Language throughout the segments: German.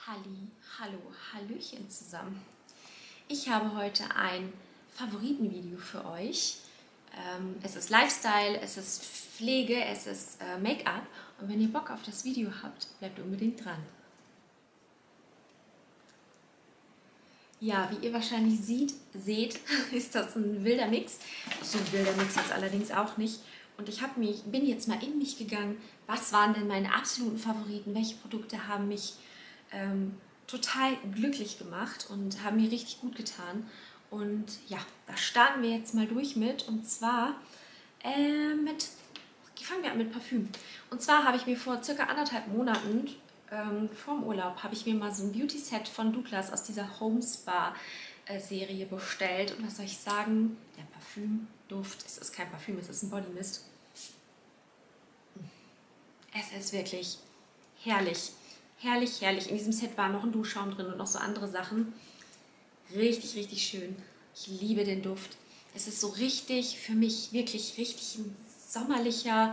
Hallo, Hallöchen zusammen. Ich habe heute ein Favoritenvideo für euch. Es ist Lifestyle, es ist Pflege, es ist Make-up. Und wenn ihr Bock auf das Video habt, bleibt unbedingt dran. Ja, wie ihr wahrscheinlich seht, ist das ein wilder Mix. So ein wilder Mix jetzt allerdings auch nicht. Und ich bin jetzt mal in mich gegangen, was waren denn meine absoluten Favoriten, welche Produkte haben mich total glücklich gemacht und haben mir richtig gut getan. Und ja, da starten wir jetzt mal durch mit. Und zwar fangen wir an mit Parfüm. Und zwar habe ich mir vor circa 1,5 Monaten vorm Urlaub habe ich mir mal so ein Beauty-Set von Douglas aus dieser Home Spa-Serie bestellt. Und was soll ich sagen? Der Parfümduft, es ist kein Parfüm, es ist ein Body Mist. Es ist wirklich herrlich. Herrlich, herrlich. In diesem Set war noch ein Duschschaum drin und noch so andere Sachen. Richtig, richtig schön. Ich liebe den Duft. Es ist so richtig, für mich wirklich richtig ein sommerlicher,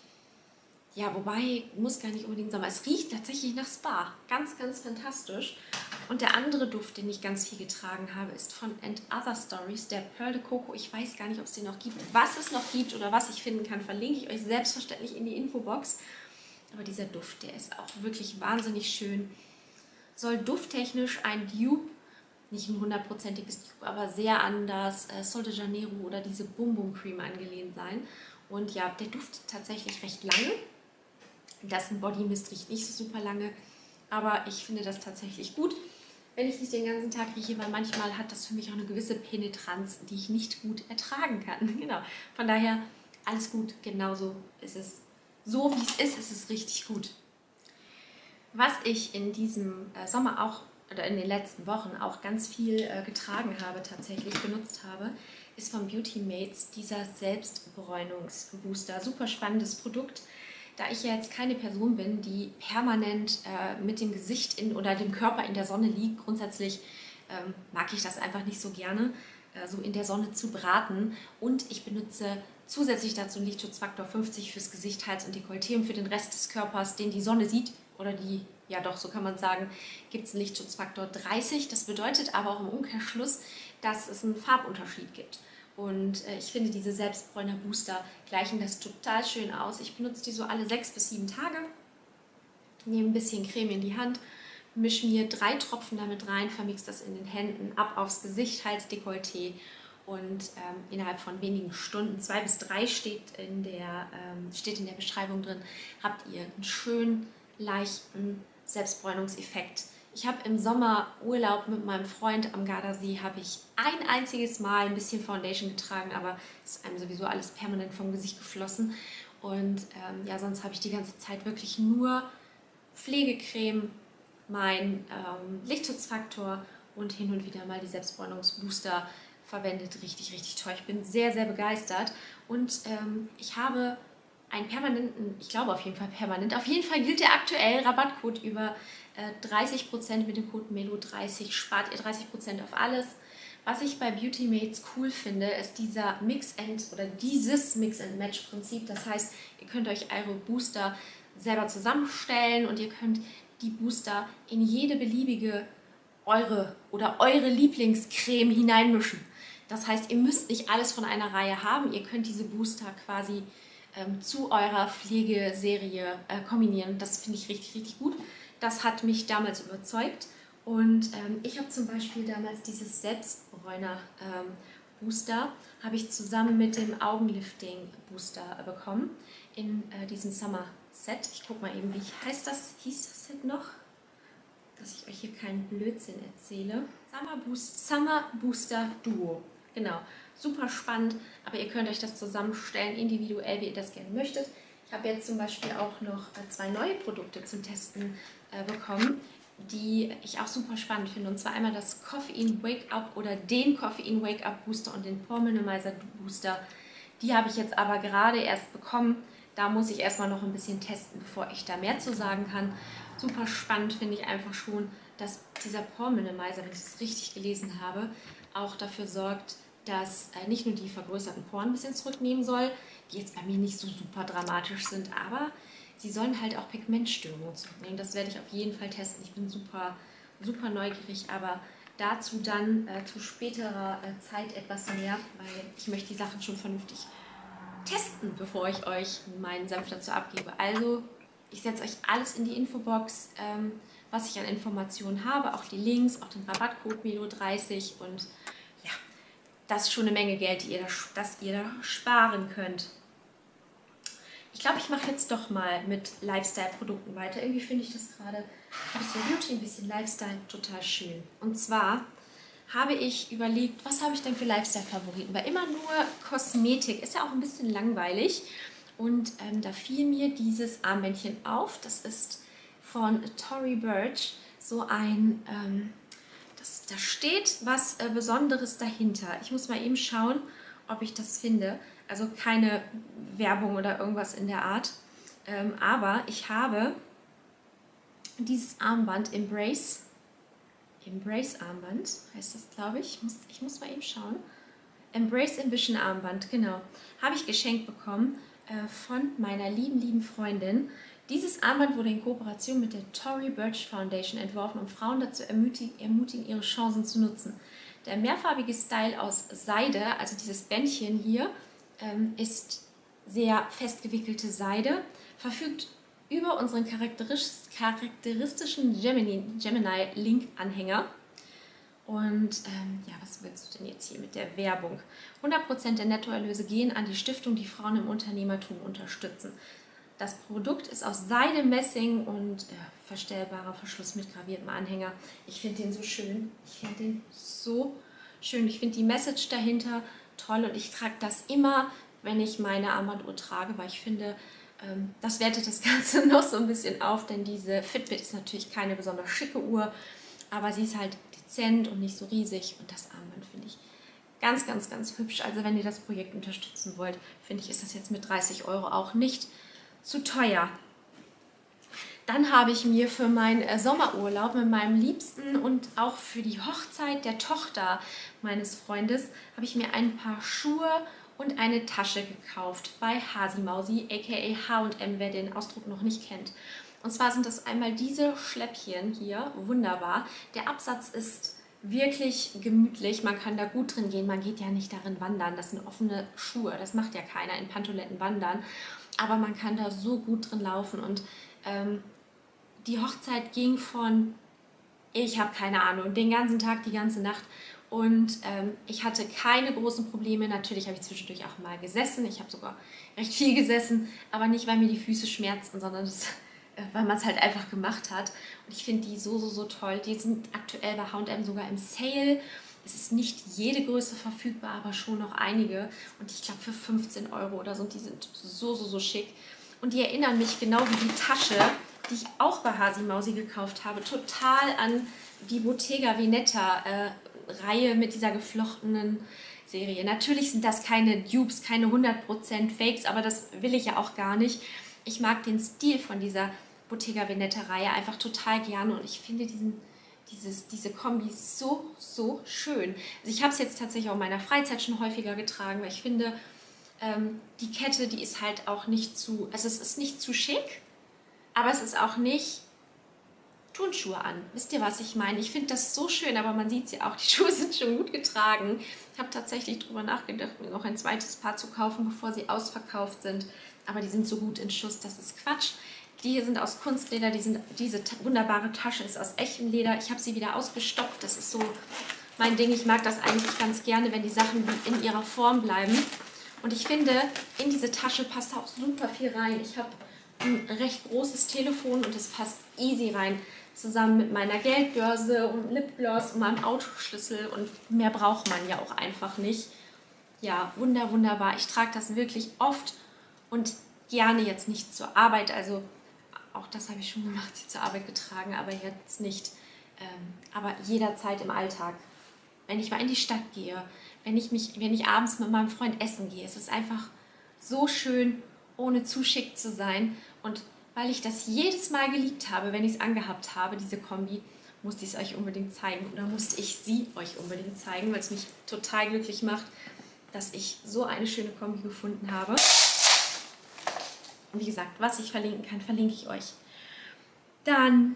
ja, wobei, muss gar nicht unbedingt Sommer. Es riecht tatsächlich nach Spa. Ganz, ganz fantastisch. Und der andere Duft, den ich ganz viel getragen habe, ist von And Other Stories, der Pearl de Coco. Ich weiß gar nicht, ob es den noch gibt. Was es noch gibt oder was ich finden kann, verlinke ich euch selbstverständlich in die Infobox. Aber dieser Duft, der ist auch wirklich wahnsinnig schön. Soll dufttechnisch ein Dupe, nicht ein 100%iges Dupe, aber sehr an das Sol de Janeiro oder diese Bum Bum Cream angelehnt sein. Und ja, der duftet tatsächlich recht lange. Das ein Body Mist riecht nicht so super lange, aber ich finde das tatsächlich gut, wenn ich nicht den ganzen Tag rieche, weil manchmal hat das für mich auch eine gewisse Penetranz, die ich nicht gut ertragen kann. Genau. Von daher alles gut, genauso ist es. So wie es ist es richtig gut. Was ich in diesem Sommer auch oder in den letzten Wochen auch ganz viel getragen habe, tatsächlich benutzt habe, ist von Beauty Mates dieser Selbstbräunungsbooster. Super spannendes Produkt. Da ich ja jetzt keine Person bin, die permanent mit dem Gesicht oder dem Körper in der Sonne liegt, grundsätzlich mag ich das einfach nicht so gerne, so in der Sonne zu braten. Und ich benutze zusätzlich dazu einen Lichtschutzfaktor 50 fürs Gesicht, Hals und Dekolleté und für den Rest des Körpers, den die Sonne sieht, oder die, ja doch, so kann man sagen, gibt es einen Lichtschutzfaktor 30. Das bedeutet aber auch im Umkehrschluss, dass es einen Farbunterschied gibt. Und ich finde, diese Selbstbräuner-Booster gleichen das total schön aus. Ich benutze die so alle 6 bis 7 Tage, nehme ein bisschen Creme in die Hand, mische mir 3 Tropfen damit rein, vermixe das in den Händen, ab aufs Gesicht, Hals, Dekolleté. Und innerhalb von wenigen Stunden, 2 bis 3 steht in der Beschreibung drin, habt ihr einen schönen, leichten Selbstbräunungseffekt. Ich habe im Sommer Urlaub mit meinem Freund am Gardasee, habe ich ein einziges Mal ein bisschen Foundation getragen, aber es ist einem sowieso alles permanent vom Gesicht geflossen. Und ja, sonst habe ich die ganze Zeit wirklich nur Pflegecreme, mein Lichtschutzfaktor und hin und wieder mal die Selbstbräunungsbooster verwendet. Richtig, richtig toll. Ich bin sehr, sehr begeistert. Und ich habe einen permanenten, ich glaube auf jeden Fall permanent, auf jeden Fall gilt der aktuell Rabattcode über 30% mit dem Code MELO30, spart ihr 30% auf alles. Was ich bei Beauty Mates cool finde, ist dieses Mix-and-Match-Prinzip. Das heißt, ihr könnt euch eure Booster selber zusammenstellen und ihr könnt die Booster in jede beliebige eure Lieblingscreme hineinmischen. Das heißt, ihr müsst nicht alles von einer Reihe haben. Ihr könnt diese Booster quasi zu eurer Pflegeserie kombinieren. Das finde ich richtig, richtig gut. Das hat mich damals überzeugt. Und ich habe zum Beispiel damals dieses Selbstbräuner-Booster habe ich zusammen mit dem Augenlifting-Booster bekommen in diesem Summer-Set. Ich gucke mal eben, hieß das Set noch? Dass ich euch hier keinen Blödsinn erzähle. Summer Booster Duo. Genau, super spannend, aber ihr könnt euch das zusammenstellen, individuell, wie ihr das gerne möchtet. Ich habe jetzt zum Beispiel auch noch 2 neue Produkte zum Testen bekommen, die ich auch super spannend finde. Und zwar einmal das Koffein Wake Up oder den Koffein Wake Up Booster und den Pore Minimizer Booster. Die habe ich jetzt aber gerade erst bekommen. Da muss ich erstmal noch ein bisschen testen, bevor ich da mehr zu sagen kann. Super spannend finde ich einfach schon, dass dieser Pore Minimizer, wenn ich das richtig gelesen habe, auch dafür sorgt, dass nicht nur die vergrößerten Poren ein bisschen zurücknehmen soll, die jetzt bei mir nicht so super dramatisch sind, aber sie sollen halt auch Pigmentstörungen zurücknehmen. Das werde ich auf jeden Fall testen. Ich bin super, super neugierig, aber dazu dann zu späterer Zeit etwas mehr, weil ich möchte die Sachen schon vernünftig testen, bevor ich euch meinen Senf dazu abgebe. Also ich setze euch alles in die Infobox, was ich an Informationen habe, auch die Links, auch den Rabattcode Melo30 und ja, das ist schon eine Menge Geld, das ihr da sparen könnt. Ich glaube, ich mache jetzt doch mal mit Lifestyle-Produkten weiter. Irgendwie finde ich das gerade ein bisschen Beauty, ein bisschen Lifestyle total schön. Und zwar habe ich überlegt, was habe ich denn für Lifestyle-Favoriten? Weil immer nur Kosmetik ist ja auch ein bisschen langweilig. Und da fiel mir dieses Armbändchen auf. Das ist von Tory Burch. So ein, da steht was Besonderes dahinter. Ich muss mal eben schauen, ob ich das finde. Also keine Werbung oder irgendwas in der Art. Aber ich habe dieses Armband Embrace Armband, heißt das, glaube ich. Ich muss mal eben schauen. Embrace Ambition Armband, genau. Habe ich geschenkt bekommen von meiner lieben Freundin. Dieses Armband wurde in Kooperation mit der Tory Burch Foundation entworfen, um Frauen dazu ermutigen, ihre Chancen zu nutzen. Der mehrfarbige Style aus Seide, also dieses Bändchen hier, ist sehr festgewickelte Seide, verfügt über unseren charakteristischen Gemini Link-Anhänger. Und ja, was willst du denn jetzt hier mit der Werbung? 100% der Nettoerlöse gehen an die Stiftung, die Frauen im Unternehmertum unterstützen. Das Produkt ist aus Seide, Messing und verstellbarer Verschluss mit graviertem Anhänger. Ich finde den so schön. Ich finde die Message dahinter toll und ich trage das immer, wenn ich meine Armbanduhr trage, weil ich finde, das wertet das Ganze noch so ein bisschen auf, denn diese Fitbit ist natürlich keine besonders schicke Uhr, aber sie ist halt dezent und nicht so riesig und das Armband finde ich ganz hübsch. Also wenn ihr das Projekt unterstützen wollt, finde ich, ist das jetzt mit 30 € auch nicht zu teuer. Dann habe ich mir für meinen Sommerurlaub mit meinem Liebsten und auch für die Hochzeit der Tochter meines Freundes habe ich mir ein paar Schuhe und eine Tasche gekauft bei Hasi Mausi, aka H&M, wer den Ausdruck noch nicht kennt. Und zwar sind das einmal diese Schläppchen hier, wunderbar. Der Absatz ist wirklich gemütlich, man kann da gut drin gehen, man geht ja nicht darin wandern, das sind offene Schuhe, das macht ja keiner in Pantoffeln wandern, aber man kann da so gut drin laufen und die Hochzeit ging von, ich habe keine Ahnung, den ganzen Tag, die ganze Nacht und ich hatte keine großen Probleme. Natürlich habe ich zwischendurch auch mal gesessen, ich habe sogar recht viel gesessen, aber nicht, weil mir die Füße schmerzten, sondern weil man es halt einfach gemacht hat. Und ich finde die so toll. Die sind aktuell bei H&M sogar im Sale. Es ist nicht jede Größe verfügbar, aber schon noch einige. Und ich glaube für 15 € oder so. Und die sind so schick. Und die erinnern mich genau wie die Tasche, die ich auch bei Hasi Mausi gekauft habe, total an die Bottega Veneta Reihe mit dieser geflochtenen Serie. Natürlich sind das keine Dupes, keine 100% Fakes, aber das will ich ja auch gar nicht. Ich mag den Stil von dieser Bottega Veneta Reihe einfach total gerne und ich finde diese Kombi so schön. Also ich habe es jetzt tatsächlich auch in meiner Freizeit schon häufiger getragen, weil ich finde, die Kette, die ist halt auch nicht also es ist nicht zu schick, aber es ist auch nicht Turnschuhe an. Wisst ihr, was ich meine? Ich finde das so schön, aber man sieht sie auch, die Schuhe sind schon gut getragen. Ich habe tatsächlich darüber nachgedacht, mir noch ein zweites Paar zu kaufen, bevor sie ausverkauft sind. Aber die sind so gut in Schuss, das ist Quatsch. Die hier sind aus Kunstleder, diese wunderbare Tasche ist aus echtem Leder. Ich habe sie wieder ausgestopft, das ist so mein Ding. Ich mag das eigentlich ganz gerne, wenn die Sachen in ihrer Form bleiben. Und ich finde, in diese Tasche passt auch super viel rein. Ich habe ein recht großes Telefon und es passt easy rein. Zusammen mit meiner Geldbörse und Lipgloss und meinem Autoschlüssel und mehr braucht man ja auch einfach nicht. Ja, wunderbar. Ich trage das wirklich oft und gerne jetzt nicht zur Arbeit. Also auch das habe ich schon gemacht, sie zur Arbeit getragen, aber jetzt nicht. Aber jederzeit im Alltag. Wenn ich mal in die Stadt gehe, wenn ich abends mit meinem Freund essen gehe, es ist einfach so schön, ohne zu schick zu sein. Und weil ich das jedes Mal geliebt habe, wenn ich es angehabt habe, diese Kombi, musste ich es euch unbedingt zeigen. Oder musste ich sie euch unbedingt zeigen, weil es mich total glücklich macht, dass ich so eine schöne Kombi gefunden habe. wie gesagt, was ich verlinken kann, verlinke ich euch. Dann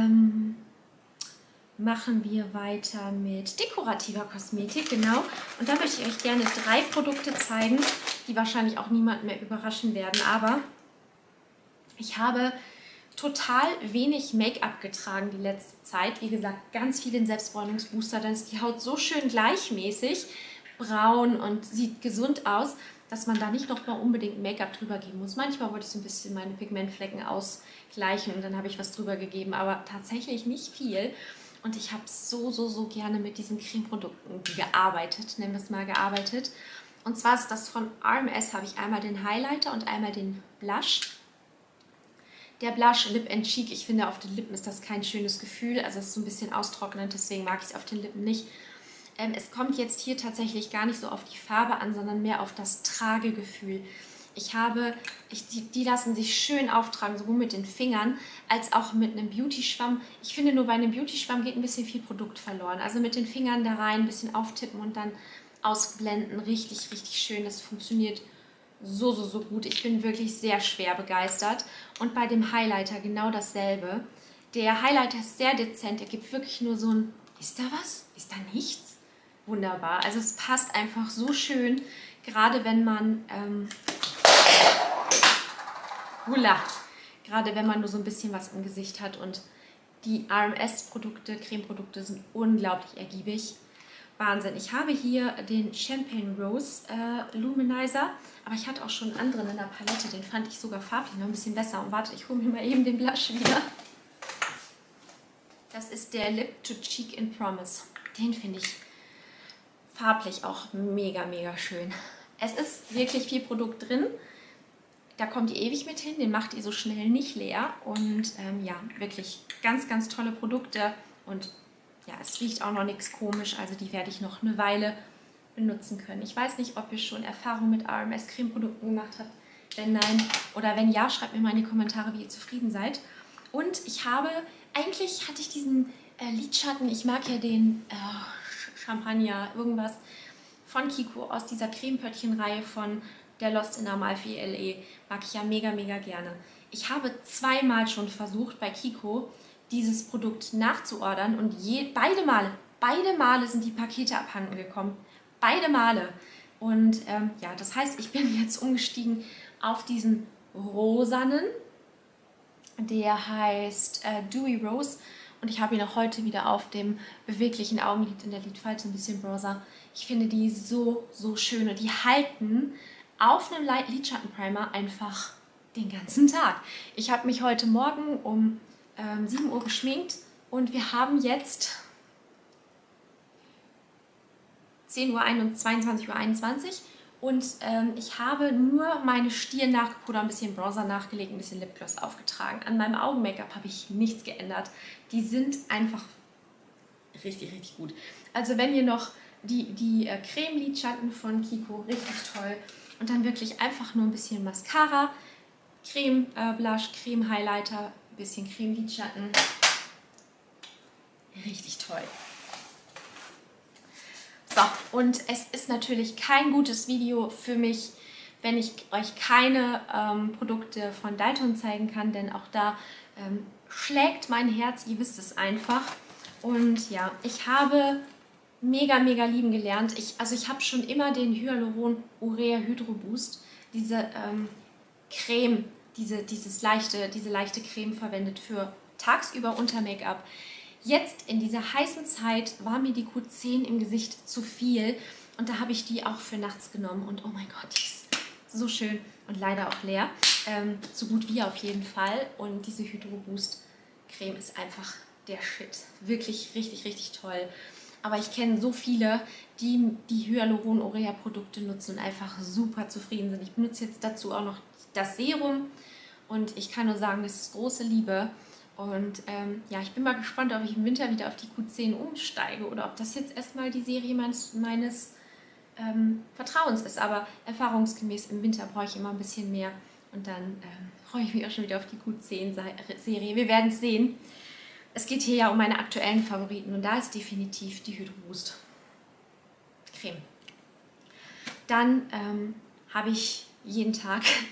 machen wir weiter mit dekorativer Kosmetik, genau. Und da möchte ich euch gerne 3 Produkte zeigen, die wahrscheinlich auch niemanden mehr überraschen werden. Aber ich habe total wenig Make-up getragen die letzte Zeit. Wie gesagt, ganz viel den Selbstbräunungsbooster. Dann ist die Haut so schön gleichmäßig braun und sieht gesund aus, dass man da nicht noch mal unbedingt Make-up drüber geben muss. Manchmal wollte ich so ein bisschen meine Pigmentflecken ausgleichen und dann habe ich was drüber gegeben, aber tatsächlich nicht viel. Und ich habe so gerne mit diesen Cremeprodukten gearbeitet, nennen wir es mal gearbeitet. Und zwar ist das von RMS, habe ich einmal den Highlighter und einmal den Blush. Der Blush Lip and Cheek, ich finde, auf den Lippen ist das kein schönes Gefühl. Also es ist so ein bisschen austrocknend, deswegen mag ich es auf den Lippen nicht. Es kommt jetzt hier tatsächlich gar nicht so auf die Farbe an, sondern mehr auf das Tragegefühl. Die lassen sich schön auftragen, sowohl mit den Fingern als auch mit einem Beauty-Schwamm. Ich finde, nur bei einem Beauty-Schwamm geht ein bisschen viel Produkt verloren. Also mit den Fingern da rein, ein bisschen auftippen und dann ausblenden. Richtig schön. Das funktioniert so gut. Ich bin wirklich sehr schwer begeistert. Und bei dem Highlighter genau dasselbe. Der Highlighter ist sehr dezent. Er gibt wirklich nur so ein, ist da was? Ist da nichts? Wunderbar. Also es passt einfach so schön, gerade wenn man gerade wenn man nur so ein bisschen was im Gesicht hat. Und die RMS-Produkte, Cremeprodukte sind unglaublich ergiebig. Wahnsinn. Ich habe hier den Champagne Rose Luminizer, aber ich hatte auch schon einen anderen in der Palette. Den fand ich sogar farblich noch ein bisschen besser. Und warte, ich hole mir mal eben den Blush wieder. Das ist der Lip to Cheek in Promise. Den finde ich farblich auch mega schön. Es ist wirklich viel Produkt drin. Da kommt ihr ewig mit hin, den macht ihr so schnell nicht leer. Und ja, wirklich ganz tolle Produkte. Und ja, es riecht auch noch nichts komisch, also die werde ich noch eine Weile benutzen können. Ich weiß nicht, ob ihr schon Erfahrung mit RMS-Cremeprodukten gemacht habt. Wenn nein oder wenn ja, schreibt mir mal in die Kommentare, wie ihr zufrieden seid. Und eigentlich hatte ich diesen Lidschatten, ich mag ja den Champagner, irgendwas von Kiko aus dieser Cremepöttchen-Reihe von der Lost in Amalfi LE. Mag ich ja mega gerne. Ich habe 2-mal schon versucht bei Kiko dieses Produkt nachzuordern und beide Male sind die Pakete abhanden gekommen. Beide Male. Und ja, das heißt, ich bin jetzt umgestiegen auf diesen rosanen. Der heißt Dewy Rose und ich habe ihn auch heute wieder auf dem beweglichen Augenlid in der Lidfalte, ein bisschen Bronzer. Ich finde die so schön und die halten auf einem Lidschattenprimer einfach den ganzen Tag. Ich habe mich heute Morgen um 7 Uhr geschminkt und wir haben jetzt 22:21 Uhr und ich habe nur meine Stirn nachgepudert, ein bisschen Bronzer nachgelegt, ein bisschen Lipgloss aufgetragen. An meinem Augen-Make-up habe ich nichts geändert. Die sind einfach richtig gut. Also wenn ihr noch die Creme-Lidschatten von Kiko, richtig toll. Und dann wirklich einfach nur ein bisschen Mascara, Creme-Blush, Creme-Highlighter, ein bisschen Creme-Lidschatten. Richtig toll. So, und es ist natürlich kein gutes Video für mich, wenn ich euch keine Produkte von Dalton zeigen kann, denn auch da schlägt mein Herz, ihr wisst es einfach. Und ja, ich habe mega lieben gelernt. Ich habe schon immer den Hyaluron Urea Hydro Boost, diese Creme, diese leichte Creme verwendet für tagsüber unter Make-up. Jetzt in dieser heißen Zeit war mir die Q10 im Gesicht zu viel und da habe ich die auch für nachts genommen und oh mein Gott, die ist so schön und leider auch leer. So gut wie auf jeden Fall und diese Hydro Boost Creme ist einfach der Shit. Wirklich richtig toll. Aber ich kenne so viele, die Hyaluron Urea Produkte nutzen und einfach super zufrieden sind. Ich benutze jetzt dazu auch noch das Serum und ich kann nur sagen, das ist große Liebe. Und ja, ich bin mal gespannt, ob ich im Winter wieder auf die Q10 umsteige oder ob das jetzt erstmal die Serie meines Vertrauens ist. Aber erfahrungsgemäß im Winter brauche ich immer ein bisschen mehr und dann freue ich mich auch schon wieder auf die Q10-Serie. Wir werden es sehen. Es geht hier ja um meine aktuellen Favoriten und da ist definitiv die Hydro Boost Creme. Dann habe ich jeden Tag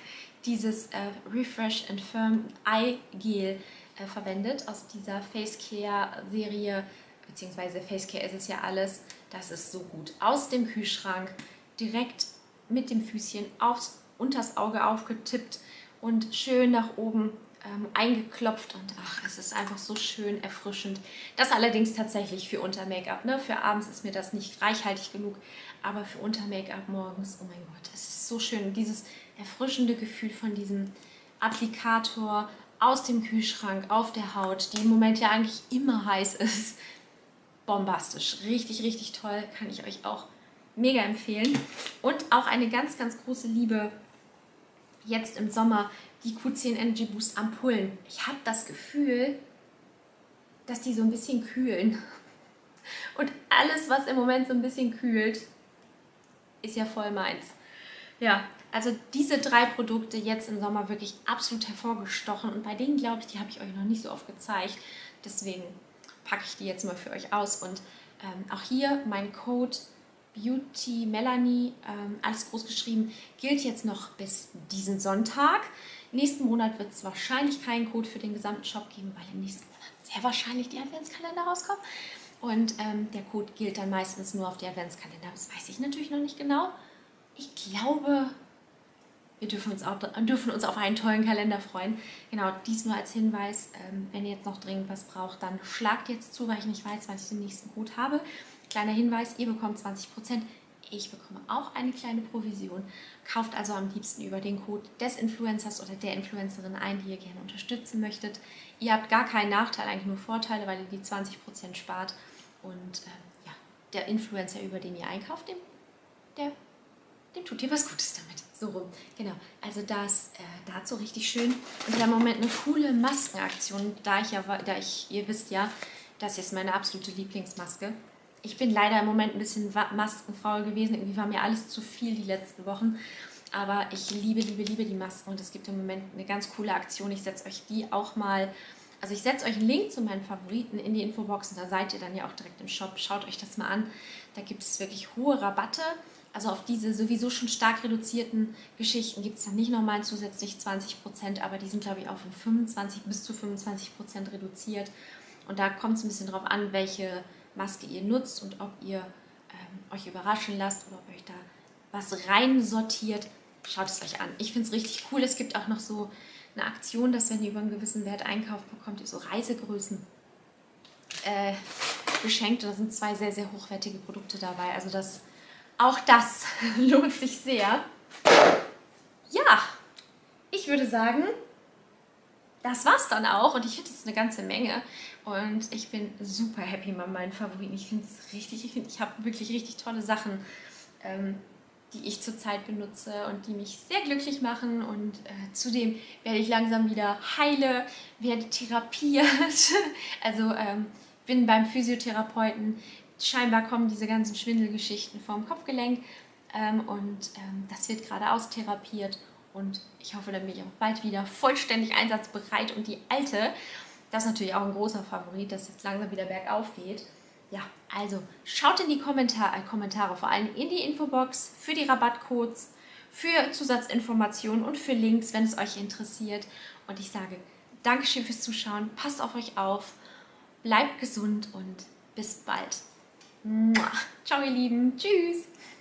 dieses Refresh and Firm Eye Gel verwendet aus dieser Face Care Serie, beziehungsweise Face Care ist es ja alles. Das ist so gut. Aus dem Kühlschrank, direkt mit dem Füßchen unters Auge aufgetippt und schön nach oben eingeklopft. Und ach, es ist einfach so schön erfrischend. Das allerdings tatsächlich für unter Make-up. Ne? Für abends ist mir das nicht reichhaltig genug, aber für unter Make-up morgens, oh mein Gott, es ist so schön. Dieses erfrischende Gefühl von diesem Applikator aus dem Kühlschrank auf der Haut, die im Moment ja eigentlich immer heiß ist. Bombastisch. Richtig, richtig toll. Kann ich euch auch mega empfehlen. Und auch eine ganz, ganz große Liebe jetzt im Sommer, die Q10 Energy Boost Ampullen. Ich habe das Gefühl, dass die so ein bisschen kühlen. Und alles, was im Moment so ein bisschen kühlt, ist ja voll meins. Ja, also diese 3 Produkte jetzt im Sommer wirklich absolut hervorgestochen. Und bei denen, glaube ich, die habe ich euch noch nicht so oft gezeigt. Deswegen packe ich die jetzt mal für euch aus. Und auch hier mein Code Beauty Melanie, alles groß geschrieben, gilt jetzt noch bis diesen Sonntag. Nächsten Monat wird es wahrscheinlich keinen Code für den gesamten Shop geben, weil im nächsten Monat sehr wahrscheinlich die Adventskalender rauskommen. Und der Code gilt dann meistens nur auf die Adventskalender. Das weiß ich natürlich noch nicht genau. Ich glaube, wir dürfen uns auf einen tollen Kalender freuen. Genau, dies nur als Hinweis. Wenn ihr jetzt noch dringend was braucht, dann schlagt jetzt zu, weil ich nicht weiß, wann ich den nächsten Code habe. Kleiner Hinweis, ihr bekommt 20%. Ich bekomme auch eine kleine Provision. Kauft also am liebsten über den Code des Influencers oder der Influencerin ein, die ihr gerne unterstützen möchtet. Ihr habt gar keinen Nachteil, eigentlich nur Vorteile, weil ihr die 20% spart. Und ja, der Influencer, über den ihr einkauft, dem tut ihr was Gutes damit. So rum. Genau, also das dazu richtig schön. Und wir haben im Moment eine coole Maskenaktion, ihr wisst ja, das ist meine absolute Lieblingsmaske. Ich bin leider im Moment ein bisschen maskenfaul gewesen. Irgendwie war mir alles zu viel die letzten Wochen. Aber ich liebe, liebe, liebe die Masken. Und es gibt im Moment eine ganz coole Aktion. Ich setze euch die auch mal... Also ich setze euch einen Link zu meinen Favoriten in die Infobox. Und da seid ihr dann ja auch direkt im Shop. Schaut euch das mal an. Da gibt es wirklich hohe Rabatte. Also auf diese sowieso schon stark reduzierten Geschichten gibt es dann nicht nochmal zusätzlich 20%. Aber die sind, glaube ich, auf 25 bis zu 25% reduziert. Und da kommt es ein bisschen drauf an, welche Maske ihr nutzt und ob ihr euch überraschen lasst oder ob euch da was rein sortiert. Schaut es euch an. Ich finde es richtig cool. Es gibt auch noch so eine Aktion, dass wenn ihr über einen gewissen Wert einkauft, bekommt ihr so Reisegrößen geschenkt. Da sind 2 sehr, sehr hochwertige Produkte dabei. Also auch das lohnt sich sehr. Ja, ich würde sagen, das war's dann auch. Und ich finde, das ist eine ganze Menge. Und ich bin super happy mit meinen Favoriten. Ich finde es richtig, ich habe wirklich richtig tolle Sachen, die ich zurzeit benutze und die mich sehr glücklich machen. Und zudem werde ich langsam wieder heile, werde therapiert. Also bin beim Physiotherapeuten. Scheinbar kommen diese ganzen Schwindelgeschichten vom Kopfgelenk. Das wird gerade austherapiert. Und ich hoffe, dann bin ich auch bald wieder vollständig einsatzbereit. Und die alte, das ist natürlich auch ein großer Favorit, dass es jetzt langsam wieder bergauf geht. Ja, also schaut in die Kommentare, vor allem in die Infobox für die Rabattcodes, für Zusatzinformationen und für Links, wenn es euch interessiert. Und ich sage Dankeschön fürs Zuschauen, passt auf euch auf, bleibt gesund und bis bald. Ciao ihr Lieben, tschüss.